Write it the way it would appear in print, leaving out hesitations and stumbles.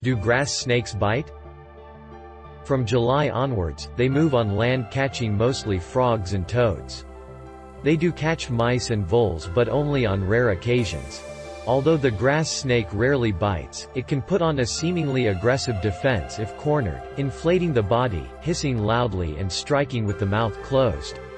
Do grass snakes bite? From July onwards, they move on land catching mostly frogs and toads. They do catch mice and voles but only on rare occasions. Although the grass snake rarely bites, it can put on a seemingly aggressive defense if cornered, inflating the body, hissing loudly and striking with the mouth closed.